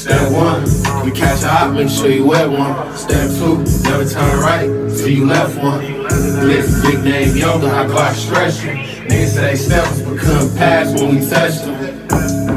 Step one, we catch a op, make sure you wet one. Step two, never turn right till you left one. This big name yoga, I clock stretch you. Niggas say steps but couldn't pass when we touched them.